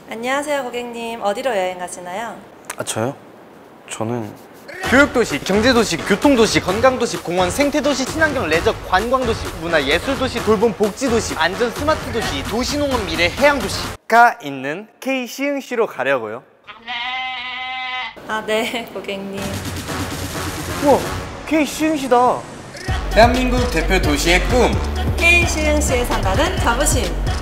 안녕하세요, 고객님. 어디로 여행 가시나요? 저요? 저는 교육도시, 경제도시, 교통도시, 건강도시, 공원, 생태도시, 친환경, 레저, 관광도시, 문화, 예술도시, 돌봄, 복지도시, 안전 스마트도시, 도시농업 미래, 해양도시가 있는 K-시흥시로 가려고요. 네, 고객님. 우와, K-시흥시다. 대한민국 대표 도시의 꿈. K 시흥시에 산다는 자부심.